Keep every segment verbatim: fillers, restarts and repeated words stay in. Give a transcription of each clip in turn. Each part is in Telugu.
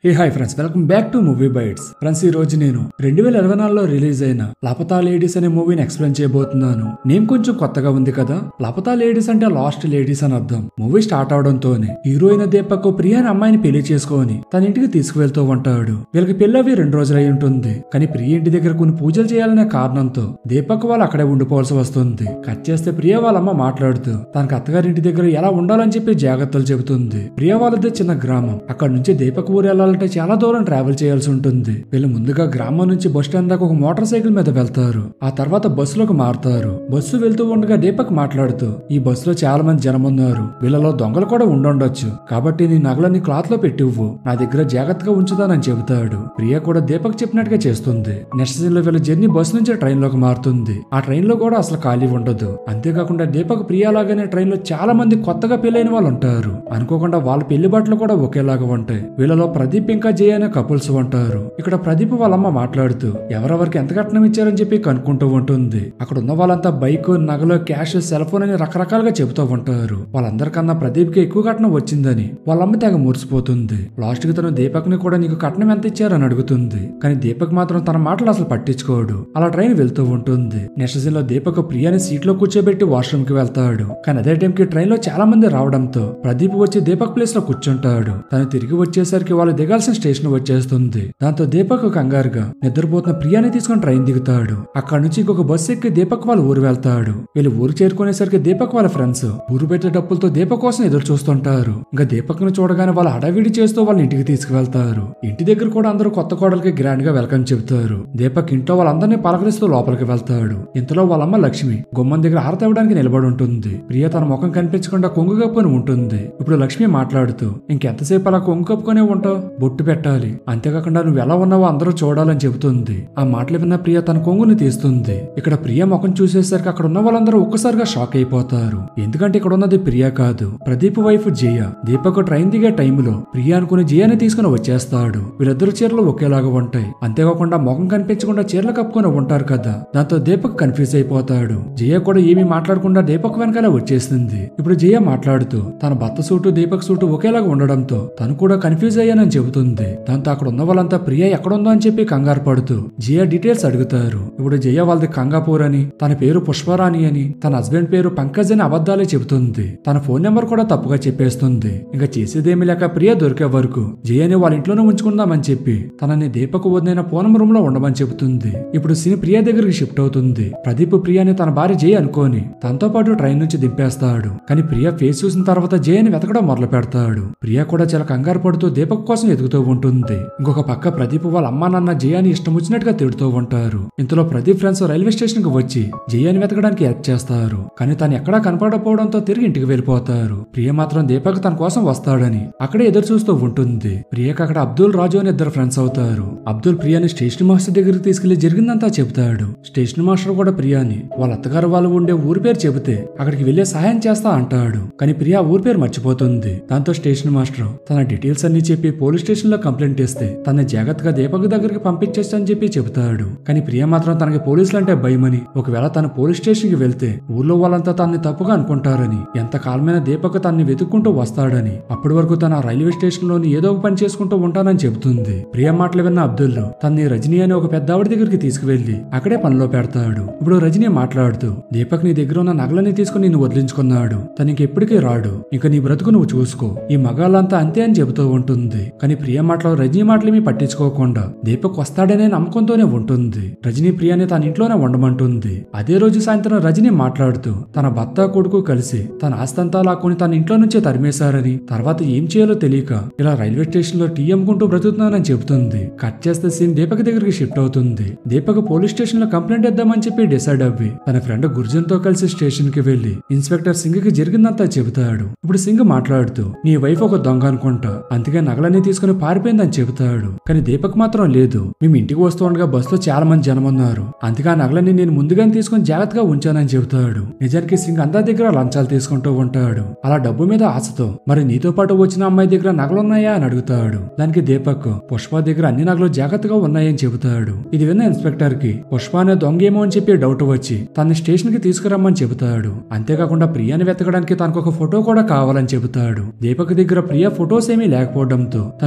A hi friends, welcome back to movie bites. Friends, ఈ రోజు నేను రెండు వేల ఇరవై నాలుగులో రిలీజ్ అయిన లపతా లేడీస్ అనే మూవీని ఎక్స్ప్లెయిన్ చేయబోతున్నాను. నేమ్ కొంచెం కొత్తగా ఉంది కదా. లపతా లేడీస్ అంటే లాస్ట్ లేడీస్ అని అర్థం. మూవీ స్టార్ట్ అవడంతోనే హీరోయిన్ దీపక్ ప్రియా అనే అమ్మాయిని పెళ్లి చేసుకొని తన ఇంటికి తీసుకువెళ్తూ ఉంటాడు. వీళ్ళకి పెళ్ళవి రెండు రోజులు అయి ఉంటుంది. కానీ ప్రియ ఇంటి దగ్గర కొన్ని పూజలు చేయాలనే కారణంతో దీపక్ వాళ్ళు అక్కడే ఉండిపోవాల్సి వస్తుంది. కట్ చేస్తే ప్రియ వాళ్ళమ్మ మాట్లాడుతూ తనకు అత్తగారింటి దగ్గర ఎలా ఉండాలని చెప్పి జాగ్రత్తలు చెబుతుంది. ప్రియ వాళ్ళది చిన్న గ్రామం. అక్కడ నుంచి దీపక్ ఊరు వెళ్ళాలంటే చాలా దూరం ట్రావెల్ చేయాల్సి ఉంటుంది. వీళ్ళు ముందుగా గ్రామం నుంచి బస్ స్టాండ్ దాకా ఒక మోటార్ సైకిల్ మీద వెళ్తారు. ఆ తర్వాత బస్సులోకి మారుతారు. బస్సు వెళ్తూ ఉండగా దీపక్ మాట్లాడుతూ, ఈ బస్సులో చాలా మంది జనం ఉన్నారు, వీళ్ళలో దొంగలు కూడా ఉండుండొచ్చు, కాబట్టి నీ నగలన్నీ క్లాత్ లో పెట్టివ్వు, నా దగ్గర జాగ్రత్తగా ఉంచుతానని చెబుతాడు. ప్రియ కూడా దీపక్ చెప్పినట్టుగా చేస్తుంది. నెక్స్ట్ సీన్ లో వీళ్ళ జర్నీ బస్ నుంచి ట్రైన్ లోకి మారుతుంది. ఆ ట్రైన్ లో కూడా అసలు ఖాళీ ఉండదు. అంతేకాకుండా దీపక్ ప్రియ లాగానే ట్రైన్ లో చాలా మంది కొత్తగా పెళ్లైన వాళ్ళు ఉంటారు. అనుకోకుండా వాళ్ళ పెళ్లి బట్టలు కూడా ఒకేలాగా ఉంటాయి. వీళ్ళలో ప్రదీప్ ఇంకా జయ అనే కపుల్స్ ఉంటారు. ఇక్కడ ప్రదీప్ వాళ్ళమ్మ మాట్లాడుతూ ఎవరెవరికి ఎంత కట్నం ఇచ్చారని చెప్పి కనుక్కుంటూ ఉంటుంది. అక్కడ ఉన్న వాళ్ళంతా బైక్, నగలు, క్యాష్, సెల్ ఫోన్ అని రకరకాలుగా చెబుతూ ఉంటారు. వాళ్ళందరికన్నా ప్రదీప్ కి ఎక్కువ కట్నం వచ్చిందని వాళ్ళమ్మ తెగ మురిసిపోతుంది. లాస్ట్ కి తను దీపక్ ని కూడా నీకు కట్నం ఎంత ఇచ్చారని అడుగుతుంది. కానీ దీపక్ మాత్రం తన మాటలు అసలు పట్టించుకోడు. అలా ట్రైన్ వెళ్తూ ఉంటుంది. నెక్స్ట్ సీన్ లో దీపక్ ప్రియాని సీట్ లో కూర్చోబెట్టి వాష్రూమ్ కి వెళ్తాడు. కానీ అదే టైం కి ట్రైన్ లో చాలా మంది రావడంతో ప్రదీప్ వచ్చి దీపక్ ప్లేస్ లో కూర్చుంటాడు. తను తిరిగి వచ్చేసరికి వాళ్ళు దిగాల్సిన స్టేషన్ వచ్చేస్తుంది. దాంతో దీపక్ కంగారుగా నిద్రపోతున్న ప్రియాని తీసుకుని ట్రైన్ దిగుతాడు. అక్కడ నుంచి ఇంకొక బస్సు ఎక్కి దీపక్ వాళ్ళ ఊరు వెళ్తాడు. వీళ్ళు ఊరు చేరుకునేసరికి దీపక్ వాళ్ళ ఫ్రెండ్స్ ఊరు పెట్టే డప్పులతో దీపక్ కోసం ఎదురు చూస్తుంటారు. ఇంకా దీపక్ ను చూడగానే వాళ్ళు హడావిడి చేస్తూ వాళ్ళ ఇంటికి తీసుకువెళ్తారు. ఇంటి దగ్గర కూడా అందరూ కొత్త కోడలికి గ్రాండ్ గా వెల్కమ్ చెబుతారు. దీపక్ ఇంట్లో వాళ్ళందరినీ పలకరిస్తూ లోపలికి వెళ్తాడు. ఇంతలో వాళ్ళమ్మ లక్ష్మి గుమ్మం దగ్గర హారతి ఇవ్వడానికి నిలబడి ఉంటుంది. ప్రియ తన ముఖం కనిపించకుండా కొంగు కప్పుకొని ఉంటుంది. ఇప్పుడు లక్ష్మి మాట్లాడుతూ, ఇంకెంతసేపు అలా కొంగు కప్పుకొనే ఉంటావు, బొట్టు పెట్టాలి, అంతేకాకుండా నువ్వు ఎలా ఉన్నావో అందరూ చూడాలని చెబుతుంది. ఆ మాటలు విన్న ప్రియ తన కొంగుని తీస్తుంది. ఇక్కడ ప్రియ ముఖం చూసేసరికి అక్కడ ఉన్న వాళ్ళందరూ ఒక్కసారిగా షాక్ అయిపోతారు. ఎందుకంటే ఇక్కడ ఉన్నది ప్రియ కాదు, ప్రదీప్ వైఫ్ జయ. దీపక్ ట్రైన్ దిగే టైంలో ప్రియ అనుకుని జయని తీసుకుని వచ్చేస్తాడు. వీళ్ళిద్దరు చీరలు ఒకేలాగా ఉంటాయి. అంతేకాకుండా ముఖం కనిపించకుండా చీరలు కప్పుకొని ఉంటారు కదా. దాంతో దీపక్ కన్ఫ్యూజ్ అయిపోతాడు. జయ కూడా ఏమీ మాట్లాడకుండా దీపక్ వెనకాల వచ్చేసింది. ఇప్పుడు జయ మాట్లాడుతూ తన భర్త సూటు దీపక్ సూటు ఒకేలాగా ఉండడంతో తను కూడా కన్ఫ్యూజ్ అయ్యానని చెబుతుంది. దాంతో అక్కడ ఉన్న వాళ్ళంతా ప్రియ ఎక్కడుందో అని చెప్పి కంగారు పడుతూ జయ డీటెయిల్స్ అడుగుతారు. ఇప్పుడు జయ వాళ్ళది కంగాపూర్ అని, తన పేరు పుష్పరాణి అని, తన హస్బెండ్ పేరు పంకజ్ అని అబద్ధాలే చెబుతుంది. తన ఫోన్ నెంబర్ కూడా తప్పుగా చెప్పేస్తుంది. ఇంకా చేసేదేమీ లేక ప్రియ దొరికే వరకు జయని వాళ్ళ ఇంట్లోనే ఉంచుకుందామని చెప్పి తనని దీపక్ వదిన పూనం రూమ్ లో ఉండమని చెబుతుంది. ఇప్పుడు సీన్ ప్రియ దగ్గరికి షిఫ్ట్ అవుతుంది. ప్రదీప్ ప్రియని తన భార్య జయ అనుకోని తనతో పాటు ట్రైన్ నుంచి దింపేస్తాడు. కానీ ప్రియ ఫేస్ చూసిన తర్వాత జయని వెతకడం మొదలు పెడతాడు. ప్రియ కూడా చాలా కంగారు పడుతూ దీపక్ కోసం ఎదుగుతూ ఉంటుంది. ఇంకొక పక్క ప్రదీప్ వాళ్ళ అమ్మా నాన్న జయాని ఇష్టం వచ్చినట్టుగా తిడుతూ ఉంటారు. ఇంతలో ప్రదీప్ ఫ్రెండ్స్ రైల్వే స్టేషన్ కి వచ్చి జయాని వెతకడానికి హెల్ప్ చేస్తారు. కానీ తను ఎక్కడా కనపడకపోవడంతో తిరిగి ఇంటికి వెళ్ళిపోతారు. ప్రియ మాత్రం దీపక్ తన కోసం వస్తాడని అక్కడే ఎదురు చూస్తూ ఉంటుంది. ప్రియకి అక్కడ అబ్దుల్ రాజు అని ఇద్దరు ఫ్రెండ్స్ అవుతారు. అబ్దుల్ ప్రియాని స్టేషన్ మాస్టర్ దగ్గరికి తీసుకెళ్లి జరిగిందంతా చెబుతాడు. స్టేషన్ మాస్టర్ కూడా ప్రియాని వాళ్ళ అత్తగారు వాళ్ళు ఉండే ఊరి పేరు చెబితే అక్కడికి వెళ్లే సహాయం చేస్తా అంటాడు. కానీ ప్రియా ఊరి పేరు మర్చిపోతుంది. దాంతో స్టేషన్ మాస్టర్ తన డీటెయిల్స్ అన్ని చెప్పి పోలీస్ స్టేషన్ లో కంప్లైంట్ ఇస్తే తన జాగ్రత్తగా దీపక్ దగ్గరికి పంపించేస్తా చెప్పి చెబుతాడు. కానీ ప్రియ మాత్రం తనకి పోలీసులు అంటే భయమని, ఒకవేళ తన పోలీస్ స్టేషన్ కి వెళ్తే ఊర్లో వాళ్ళంతా తనని తప్పుగా అనుకుంటారని, ఎంత కాలమైన దీపక్ తనని వెతుక్కుంటూ వస్తాడని, అప్పటి వరకు తన రైల్వే స్టేషన్ లోని ఏదో ఒక పని చేసుకుంటూ ఉంటానని చెబుతుంది. ప్రియ మాటలు విన్న అబ్దుల్ తన్ని రజనీ అని ఒక పెద్ద ఆవిడ దగ్గరికి తీసుకువెళ్లి అక్కడే పనిలో పెడతాడు. ఇప్పుడు రజనీ మాట్లాడుతూ, దీపక్ నీ దగ్గర ఉన్న నగలని తీసుకుని నిన్ను వదిలించుకున్నాడు, తనకి ఎప్పటికీ రాడు, ఇంకా నీ బ్రతుకు నువ్వు చూసుకో, ఈ మగాళ్ళంతా అంతే అని చెబుతూ ఉంటుంది. కానీ ప్రియ మాటలో రజనీ మాటలేమీ పట్టించుకోకుండా దీపక్ వస్తాడనే నమ్మకంతోనే ఉంటుంది. రజనీ ప్రియాని తన ఇంట్లోనే ఉండమంటుంది. అదే రోజు సాయంత్రం రజనీ మాట్లాడుతూ తన భర్త కొడుకు కలిసి తన ఆస్తంతా లాక్కుని తన ఇంట్లో నుంచే తరిమేశారని, తర్వాత ఏం చేయాలో తెలియక ఇలా రైల్వే స్టేషన్ లో టీ అమ్ముకుంటూ బ్రతుకుతున్నానని చెబుతుంది. కట్ చేస్తే సీన్ దీపక్ దగ్గరికి షిఫ్ట్ అవుతుంది. దీపక్ పోలీస్ స్టేషన్ లో కంప్లైంట్ ఇద్దామని చెప్పి డిసైడ్ అవ్వి తన ఫ్రెండ్ గుర్జన్ తో కలిసి స్టేషన్ కి వెళ్లి ఇన్స్పెక్టర్ సింగ్ కి జరిగిందంతా చెబుతాడు. ఇప్పుడు సింగ్ మాట్లాడుతూ, నీ వైఫ్ ఒక దొంగ అనుకుంటా, అందుకే నగలన్నీ తీసుకుని పారిపోయిందని చెబుతాడు. కానీ దీపక్ మాత్రం లేదు, మేము ఇంటికి వస్తూ ఉండగా బస్సులో చాలా మంది జనం ఉన్నారు, అందుకే ఆ నగలన్నీ నేను ముందుగానే తీసుకుని జాగ్రత్తగా ఉంచానని చెబుతాడు. నిజానికి సింగ్ అందరి దగ్గర లంచాలు తీసుకుంటూ ఉంటాడు. అలా డబ్బు మీద ఆశతో మరి నీతో పాటు వచ్చిన అమ్మాయి దగ్గర నగలున్నాయా అని అడుగుతాడు. దానికి దీపక్ పుష్ప దగ్గర అన్ని నగలు జాగ్రత్తగా ఉన్నాయని చెబుతాడు. ఇది విన్న ఇన్స్పెక్టర్ కి పుష్ప అనే దొంగేమో అని చెప్పి డౌట్ వచ్చి తన స్టేషన్ కి తీసుకురమ్మని చెబుతాడు. అంతేకాకుండా ప్రియాని వెతకడానికి తనకు ఒక ఫోటో కూడా కావాలని చెబుతాడు. దీపక్ దగ్గర ప్రియ ఫొటోస్ ఏమీ లేకపోవడంతో తను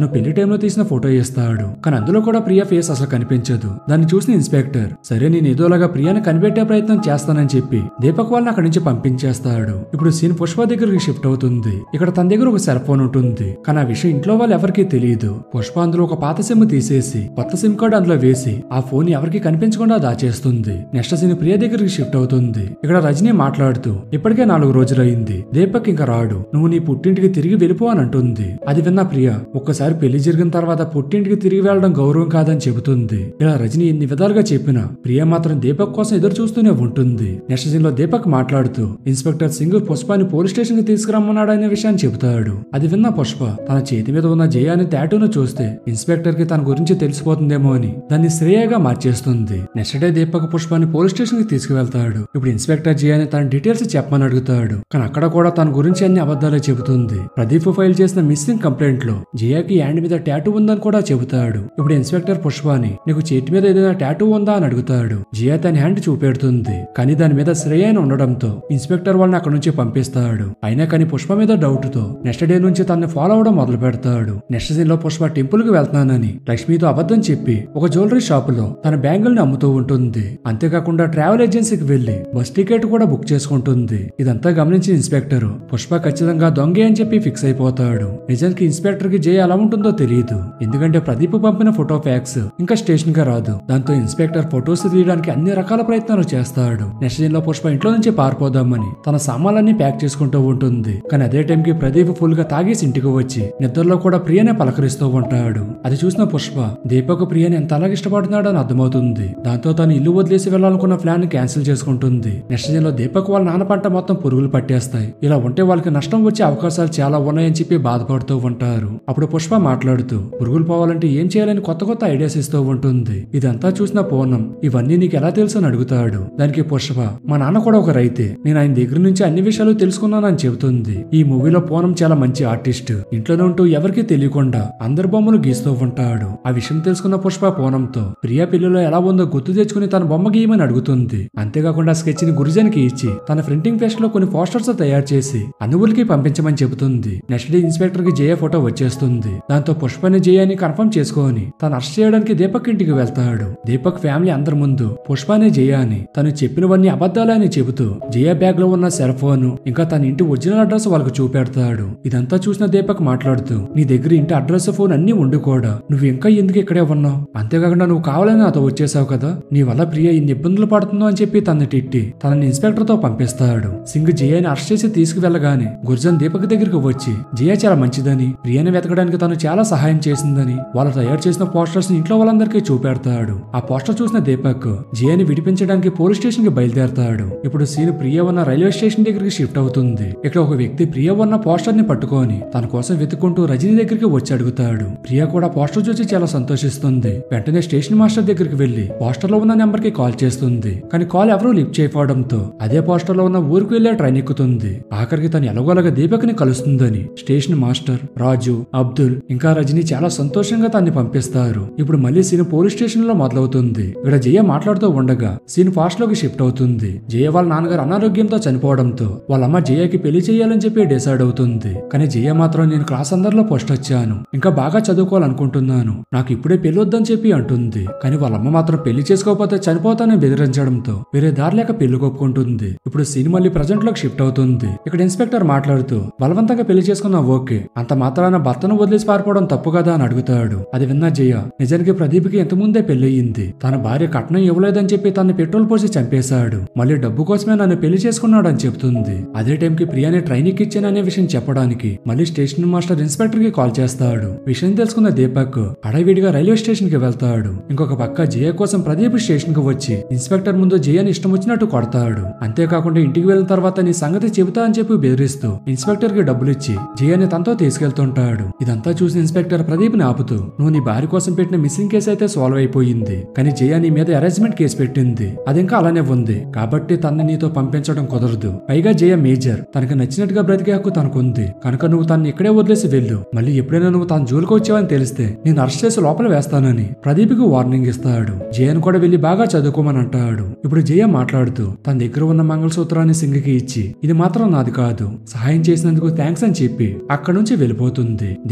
తను పెళ్లి టైంలో తీసిన ఫోటో ఇస్తాడు. కానీ అందులో కూడా ప్రియా ఫేస్ అసలు కనిపించదు. దాన్ని చూసిన ఇన్స్పెక్టర్ సరే నేను ఏదోలాగా ప్రియాని కనిపెట్టే ప్రయత్నం చేస్తానని చెప్పి దీపక్ వాళ్ళని అక్కడి నుంచి పంపించేస్తాడు. ఇప్పుడు సీన్ పుష్ప దగ్గరికి షిఫ్ట్ అవుతుంది. ఇక్కడ తన దగ్గర ఒక సెల్ ఫోన్ ఉంటుంది. కానీ ఆ విషయం ఇంట్లో వాళ్ళు ఎవరికీ తెలియదు. పుష్ప అందులో ఒక పాత సిమ్ తీసేసి కొత్త సిమ్ కార్డు అందులో వేసి ఆ ఫోన్ ఎవరికి కనిపించకుండా దాచేస్తుంది. నెక్స్ట్ సీన్ ప్రియా దగ్గరికి షిఫ్ట్ అవుతుంది. ఇక్కడ రజనీ మాట్లాడుతూ ఇప్పటికే నాలుగు రోజులైంది, దీపక్ ఇంకా రాడు, నువ్వు నీ పుట్టింటికి తిరిగి వెళ్ళిపో అని అంటుంది. అది విన్న ప్రియా ఒక్కసారి పెళ్లి జరిగిన తర్వాత పుట్టింటికి తిరిగి వెళ్లడం గౌరవం కాదని చెబుతుంది. ఇలా రజనీ ఎన్ని విధాలుగా చెప్పినా ప్రియా మాత్రం దీపక్ కోసం ఎదురు చూస్తూనే ఉంటుంది. నెక్స్ట్ సీన్ లో దీపక్ మాట్లాడుతూ ఇన్స్పెక్టర్ సింగ్ పుష్పని పోలీస్ స్టేషన్ కి తీసుకురమ్మన్నాడు అనే విషయాన్ని చెబుతాడు. అది విన్న పుష్ప తన చేతి మీద ఉన్న జయ అనే టాటూను చూస్తే ఇన్స్పెక్టర్ కి తన గురించి తెలిసిపోతుందేమో అని దాన్ని శ్రేయగా మార్చేస్తుంది. నెక్స్ట్ డే దీపక్ పుష్పని పోలీస్ స్టేషన్ కి తీసుకువెళ్తాడు. ఇప్పుడు ఇన్స్పెక్టర్ జయని తన డీటెయిల్స్ చెప్పమని అడుగుతాడు. కానీ అక్కడ కూడా తన గురించి అన్ని అబద్ధాలే చెబుతుంది. ప్రదీప్ ఫైల్ చేసిన మిస్సింగ్ కంప్లైంట్ లో జయకి హ్యాండ్ మీద టాటూ ఉందని కూడా చెబుతాడు. ఇప్పుడు ఇన్స్పెక్టర్ పుష్పని నీకు చేతి మీద ఏదైనా టాటూ ఉందా అని అడుగుతాడు. జయ తన హ్యాండ్ చూపెడుతుంది. కానీ దాని మీద శ్రేయ అని ఉండడంతో ఇన్స్పెక్టర్ వాళ్ళని అక్కడ నుంచి పంపిస్తాడు. అయినా కానీ పుష్ప మీద డౌట్ తో నెక్స్ట్ డే నుంచి తనని ఫాలో అవడం మొదలు పెడతాడు. నెక్స్ట్ సీన్ లో పుష్ప టెంపుల్ కి వెళ్తానని లక్ష్మితో అబద్ధం చెప్పి ఒక జ్యువెలరీ షాప్ లో తన బ్యాంగిల్ ని అమ్ముతూ ఉంటుంది. అంతేకాకుండా ట్రావెల్ ఏజెన్సీకి వెళ్లి బస్ టికెట్ కూడా బుక్ చేసుకుంటుంది. ఇదంతా గమనించిన ఇన్స్పెక్టర్ పుష్ప ఖచ్చితంగా దొంగే అని చెప్పి ఫిక్స్ అయిపోతాడు. నిజానికి ఇన్స్పెక్టర్ కి జయ ఎలా ఉంటుందో తెలియదు. ఎందుకంటే ప్రదీప్ పంపిన ఫోటో ఫ్యాక్స్ ఇంకా స్టేషన్ కి రాదు. దాంతో ఇన్స్పెక్టర్ ఫొటోస్ తీయడానికి అన్ని రకాల ప్రయత్నాలు చేస్తాడు. నెక్స్ట్ సీన్ లో పుష్ప ఇంట్లో నుంచి పారిపోదామని తన సామాన్లన్నీ ప్యాక్ చేసుకుంటూ ఉంటుంది. కానీ అదే టైం కి ప్రదీప్ ఫుల్ గా తాగేసి ఇంటికి వచ్చి నిద్రలో కూడా ప్రియనే పలకరిస్తూ ఉంటాడు. అది చూసిన పుష్ప దీపక్ ప్రియని ఎంత అలాగే ఇష్టపడుతున్నాడో అని అర్థమవుతుంది. దాంతో తను ఇల్లు వదిలేసి వెళ్లాలనుకున్న ప్లాన్ ని క్యాన్సిల్ చేసుకుంటుంది. నెక్స్ట్ సీన్ లో దీపక్ వాళ్ళ నాన్న పంట మొత్తం పురుగులు పట్టేస్తాయి. ఇలా ఉంటే వాళ్ళకి నష్టం వచ్చే అవకాశాలు చాలా ఉన్నాయని చెప్పి బాధపడుతూ ఉంటారు. అప్పుడు పుష్ప మాట్లాడుతూ పురుగులు పోవాలంటే ఏం చేయాలని కొత్త కొత్త ఐడియాస్ ఇస్తూ ఉంటుంది. ఇదంతా చూసిన పూర్ణం ఇవన్నీ నీకు ఎలా తెలుసు అని అడుగుతాడు. దానికి పుష్ప మా నాన్న కూడా ఒక రైతే, నేను ఆయన దగ్గర నుంచి అన్ని విషయాలు తెలుసుకున్నానని చెబుతుంది. ఈ మూవీలో పూర్ణం చాలా మంచి ఆర్టిస్ట్. ఇంట్లోనే ఉంటూ ఎవరికీ తెలియకుండా అందరి బొమ్మలు గీస్తూ ఉంటాడు. ఆ విషయం తెలుసుకున్న పుష్ప పూర్ణంతో ప్రియా పెళ్లిలో ఎలా ఉందో గుర్తు తెచ్చుకుని తన బొమ్మ గీయమని అడుగుతుంది. అంతేకాకుండా స్కెచ్ ని గురుజన్కి ఇచ్చి తన ప్రింటింగ్ ఫెస్ట్ లో కొన్ని పోస్టర్స్ తయారు చేసి అనువులకి పంపించమని చెబుతుంది. నెక్స్ట్ డే ఇన్స్పెక్టర్ కి జయ ఫోటో వచ్చేస్తుంది. దాంతో పుష్పని జయని కన్ఫర్మ్ చేసుకొని తను అరెస్ట్ చేయడానికి దీపక్ ఇంటికి వెళ్తాడు. దీపక్ ఫ్యామిలీ అందరి ముందు పుష్పని జయ అని తను చెప్పినవన్నీ అబద్ధాలని చెబుతూ జయ బ్యాగ్ లో ఉన్న సెల్ ఫోన్ ఇంకా తన ఇంటి ఒరిజినల్ అడ్రస్ వాళ్ళకు చూపెడతాడు. ఇదంతా చూసిన దీపక్ మాట్లాడుతూ నీ దగ్గర ఇంటి అడ్రస్ ఫోన్ అన్ని ఉండి కూడా నువ్వు ఇంకా ఎందుకు ఇక్కడే ఉన్నావు? అంతేకాకుండా నువ్వు కావాలని నాతో వచ్చేసావు కదా, నీ వల్ల ప్రియ ఇన్ని ఇబ్బందులు పడుతుందో అని చెప్పి తనని తిట్టి తనని ఇన్స్పెక్టర్ తో పంపిస్తాడు. సింగ్ జయని అరెస్ట్ చేసి తీసుకువెళ్లగానే గుర్జన్ దీపక్ దగ్గరికి వచ్చి జయ చాలా మంచిదని ప్రియని వెతకడానికి తను చాలా సహాయం చేసిందని వాళ్ళు తయారు చేసిన పోస్టర్స్ ని ఇంట్లో వాళ్ళందరికీ చూపెడతాడు. ఆ పోస్టర్ చూసిన దీపక్ జయని విడిపించడానికి పోలీస్ స్టేషన్ కి బయలుదేరతాడు. ఇప్పుడు సీన్ ప్రియ ఉన్న రైల్వే స్టేషన్ దగ్గరికి షిఫ్ట్ అవుతుంది. ఇక్కడ ఒక వ్యక్తి ప్రియ ఉన్న పోస్టర్ ని పట్టుకొని తన కోసం వెతుక్కుంటూ రజనీ దగ్గరికి వచ్చి అడుగుతాడు. ప్రియ కూడా పోస్టర్ చూసి చాలా సంతోషిస్తుంది. వెంటనే స్టేషన్ మాస్టర్ దగ్గరికి వెళ్లి పోస్టర్ లో ఉన్న నెంబర్ కి కాల్ చేస్తుంది. కానీ కాల్ ఎవరూ లిఫ్ట్ చేయకపోవడంతో అదే పోస్టర్ లో ఉన్న ఊరికి వెళ్లే ట్రైన్ ఎక్కుతుంది. ఆఖరికి తను ఎలాగోలాగా దీపక్ ని కలుస్తుందని స్టేషన్ మాస్టర్ రాజు అబ్దుల్ ఇంకా రజనీ చాలా సంతోషంగా తన్ని పంపిస్తారు. ఇప్పుడు మళ్ళీ సీన్ పోలీస్ స్టేషన్ లో మొదలవుతుంది. ఇక్కడ జయ మాట్లాడుతూ ఉండగా సీన్ ఫాస్ట్ లోకి షిఫ్ట్ అవుతుంది. జయ వాళ్ళ నాన్నగారు అనారోగ్యంతో చనిపోవడంతో వాళ్ళ అమ్మ జయకి పెళ్లి చేయాలని చెప్పి డిసైడ్ అవుతుంది. కానీ జయ మాత్రం నేను క్లాస్ అందరిలో పోస్ట్ వచ్చాను, ఇంకా బాగా చదువుకోవాలనుకుంటున్నాను, నాకు ఇప్పుడే పెళ్లి వద్దని చెప్పి అంటుంది. కానీ వాళ్ళ అమ్మ మాత్రం పెళ్లి చేసుకోకపోతే చనిపోతానని బెదిరించడంతో వేరే దారి లేక పెళ్లి కొప్పుకుంటుంది. ఇప్పుడు సీన్ మళ్ళీ ప్రజెంట్ లోకి షిఫ్ట్ అవుతుంది. ఇక్కడ ఇన్స్పెక్టర్ మాట్లాడుతూ బలవంతంగా పెళ్లి చేసుకున్నా ఓకే, అంత మాత్రాన భర్తను వదిలేసి పారిపోవడం తప్పు కదా అని అడుగుతాడు. అది విన్న జయ నిజానికి ప్రదీప్ కి ఎంత ముందే పెళ్లయ్యింది, తన భార్య కట్నం ఇవ్వలేదని చెప్పి తనని పెట్రోల్ పోసి చంపేశాడు, మళ్ళీ డబ్బు కోసమే నన్ను పెళ్లి చేసుకున్నాడు అని చెప్తుంది. అదే టైం కి ప్రియాని ట్రైనింగ్ ఇచ్చాననే విషయం చెప్పడానికి మళ్ళీ స్టేషన్ మాస్టర్ ఇన్స్పెక్టర్ కి కాల్ చేస్తాడు. విషయం తెలుసుకున్న దీపక్ అడవిడిగా రైల్వే స్టేషన్ కి వెళ్తాడు. ఇంకొక పక్క జయ కోసం ప్రదీప్ స్టేషన్ కి వచ్చి ఇన్స్పెక్టర్ ముందు జయని ఇష్టం వచ్చినట్టు కొడతాడు. అంతేకాకుండా ఇంటికి వెళ్ళిన తర్వాత నీ సంగతి చెబుతా అని చెప్పి బెదిరిస్తూ ఇన్స్పెక్టర్ కి డబ్బులు ఇచ్చి జయని తనతో తీసుకెళ్తుంటాడు. ఇదంతా చూసి ఇన్స్పెక్టర్ ప్రదీప్ ని ఆపుతూ నువ్వు నీ భార్య కోసం పెట్టిన మిస్సింగ్ కేసు అయితే సాల్వ్ అయిపోయింది, కానీ జయ నీ మీద అరేంజ్మెంట్ కేసు పెట్టింది, అది ఇంకా అలానే ఉంది, కాబట్టి తనని నీతో పంపించడం కుదరదు. పైగా జయ మేజర్, తనకు నచ్చినట్టుగా బ్రతికే హక్కు తనకుంది, కనుక నువ్వు తనని ఇక్కడే వదిలేసి వెళ్ళు, మళ్ళీ ఎప్పుడైనా నువ్వు తన జోలికి వచ్చావని తెలిస్తే నేను అరెస్ట్ చేసి లోపల వేస్తానని ప్రదీప్ కి వార్నింగ్ ఇస్తాడు. జయను కూడా వెళ్లి బాగా చదువుకోమని అంటాడు. ఇప్పుడు జయ మాట్లాడుతూ తన దగ్గర ఉన్న మంగళసూత్రాన్ని సింగ్ కి ఇచ్చి ఇది మాత్రం నాది కాదు, సహాయం చేసినందుకు థ్యాంక్స్ అని చెప్పి అక్కడి నుంచి వెళ్ళిపోతుంది. దీపక్ కూడా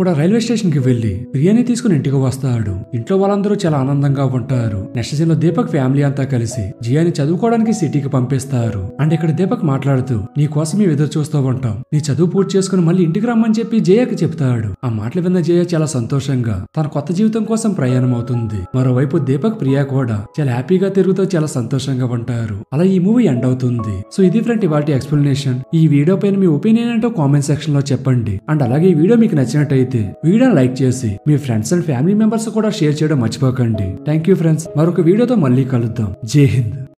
కూడా రైల్వే స్టేషన్ కి వెళ్లి ప్రియాని తీసుకుని ఇంటికి వస్తాడు. ఇంట్లో వాళ్ళందరూ చాలా ఆనందంగా ఉంటారు. నెక్స్ట్ సీన్ లో దీపక్ ఫ్యామిలీ అంతా కలిసి జియాని చదువుకోవడానికి సిటీకి పంపిస్తారు. అండ్ ఇక్కడ దీపక్ మాట్లాడుతూ నీ కోసం మేము ఎదురు చూస్తూ ఉంటాం, నీ చదువు పూర్తి చేసుకుని మళ్ళీ ఇంటికి రమ్మని చెప్పి జయకి చెప్తాడు. ఆ మాటలు విన్న జయ చాలా సంతోషంగా తన కొత్త జీవితం కోసం ప్రయాణం అవుతుంది. మరోవైపు దీపక్ ప్రియా కూడా చాలా హ్యాపీగా తిరుగుతూ చాలా సంతోషంగా ఉంటారు. అలా ఈ మూవీ ఎండ్ అవుతుంది. సో ఇది ఫ్రెండ్ ఇవాల్టి ఎక్స్ప్లెనేషన్. ఈ వీడియో పైన మీ ఒపీనియన్ ఏంటో కామెంట్ సెక్షన్ లో చెప్పండి. అండ్ అలాగే ఈ వీడియో మీకు నచ్చినట్టయితే వీడియోని లైక్ చేసి మీ ఫ్రెండ్స్ అండ్ ఫ్యామిలీ మెంబర్స్ కూడా షేర్ చేయడం మర్చిపోకండి. Thank you friends. మరొక వీడియోతో మళ్ళీ కలుద్దాం. జై హింద్.